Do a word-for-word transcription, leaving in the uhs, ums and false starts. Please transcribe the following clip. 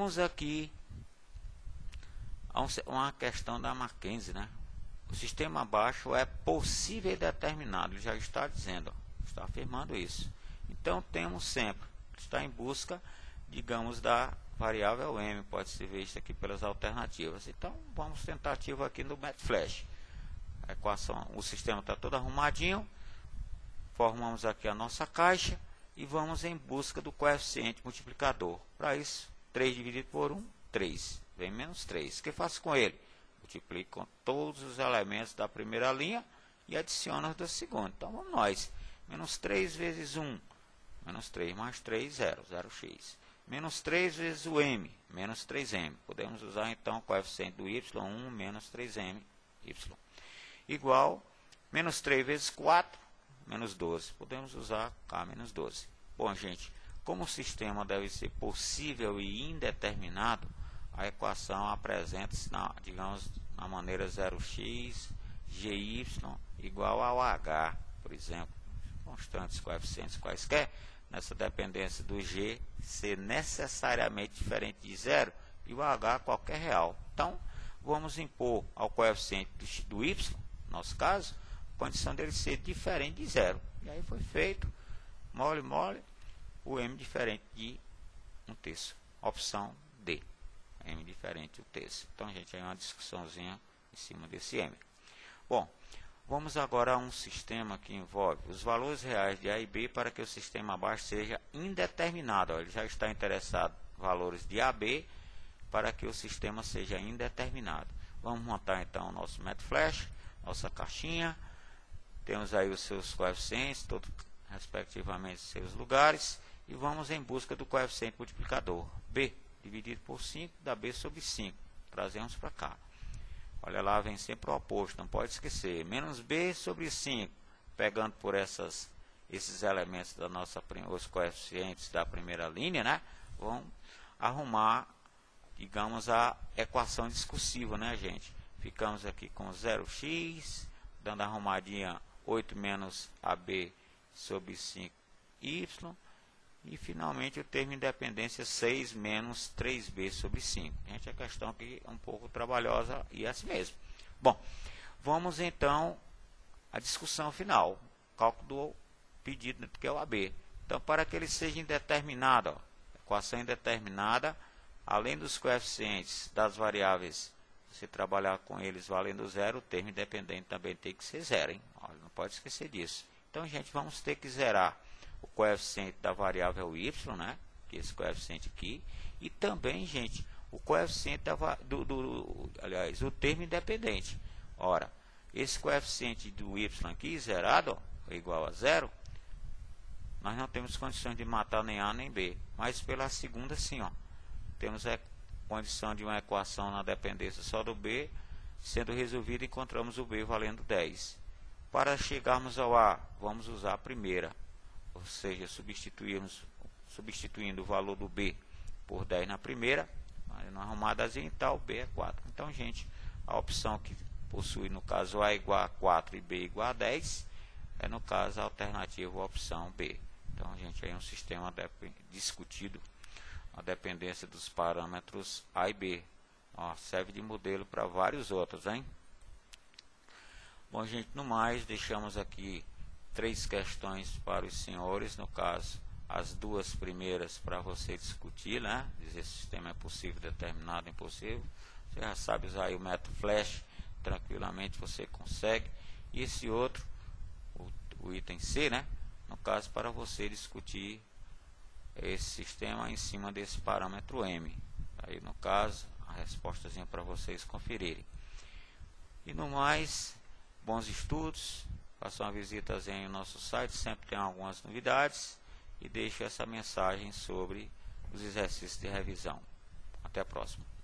Vamos aqui a um, uma questão da Mackenzie, né? O sistema abaixo é possível e determinado, ele já está dizendo, ó, está afirmando isso. Então temos sempre, está em busca, digamos, da variável m, pode ser vista aqui pelas alternativas. Então vamos tentativa aqui no MATLAB. A equação, o sistema está todo arrumadinho, formamos aqui a nossa caixa e vamos em busca do coeficiente multiplicador. Para isso, três dividido por um, três, vem menos três. O que faço com ele? Multiplico com todos os elementos da primeira linha e adiciono os da segunda. Então vamos nós, menos três vezes um, menos três mais três, zero, zero x. Menos três vezes o m, menos três m. Podemos usar então o coeficiente do y, um menos três m, y. Igual, menos três vezes quatro, menos doze. Podemos usar k menos doze. Bom, gente, como o sistema deve ser possível e indeterminado, a equação apresenta-se, na, digamos, na maneira zero x, gy igual ao h, por exemplo. Constantes coeficientes quaisquer, nessa dependência do g ser necessariamente diferente de zero e o h qualquer real. Então, vamos impor ao coeficiente do y, no nosso caso, a condição dele ser diferente de zero. E aí foi feito, mole, mole, o m diferente de um terço. Opção D, m diferente de um terço. Então, gente, aí uma discussãozinha em cima desse m. Bom, vamos agora a um sistema que envolve os valores reais de A e B para que o sistema abaixo seja indeterminado. Ele já está interessado em valores de A, B para que o sistema seja indeterminado. Vamos montar então o nosso MATLAB, nossa caixinha. Temos aí os seus coeficientes, todos respectivamente seus lugares. E vamos em busca do coeficiente multiplicador. B dividido por cinco dá B sobre cinco. Trazemos para cá. Olha lá, vem sempre o oposto, não pode esquecer. Menos B sobre cinco, pegando por essas, esses elementos da nossa, os coeficientes da primeira linha, né? Vão arrumar, digamos, a equação discursiva, né, gente? Ficamos aqui com zero x, dando a arrumadinha oito menos A B sobre cinco y. E finalmente o termo independência seis menos três b sobre cinco. Gente, a questão aqui é um pouco trabalhosa e é assim mesmo. Bom, vamos então à discussão final. Cálculo do pedido, que é o A B. Então, para que ele seja indeterminado, ó, equação indeterminada, além dos coeficientes das variáveis, se trabalhar com eles valendo zero, o termo independente também tem que ser zero, hein? Olha, não pode esquecer disso. Então, gente, vamos ter que zerar o coeficiente da variável y, né? Que é esse coeficiente aqui, e também, gente, o coeficiente da, do, do, aliás, o termo independente. Ora, esse coeficiente do y aqui zerado, ó, igual a zero, nós não temos condições de matar nem A nem B, mas pela segunda sim, ó, temos a condição de uma equação na dependência só do B, sendo resolvida encontramos o B valendo dez. Para chegarmos ao A, vamos usar a primeira, ou seja, substituirmos, substituindo o valor do B por dez na primeira, na arrumadazinha e tal, B é quatro. Então, gente, a opção que possui, no caso, A igual a quatro e B igual a dez, é, no caso, a alternativa, a opção B. Então, gente, aí é um sistema discutido, a dependência dos parâmetros A e B. Ó, serve de modelo para vários outros, hein? Bom, gente, no mais, deixamos aqui três questões para os senhores, no caso, as duas primeiras para você discutir, né? Dizer se o sistema é possível, determinado, impossível. Você já sabe usar aí o método Flash, tranquilamente você consegue. E esse outro, o, o item C, né? No caso, para você discutir esse sistema em cima desse parâmetro M. Aí, no caso, a respostazinha para vocês conferirem. E no mais, bons estudos. Faça uma visita em nosso site, sempre tem algumas novidades. E deixo essa mensagem sobre os exercícios de revisão. Até a próxima.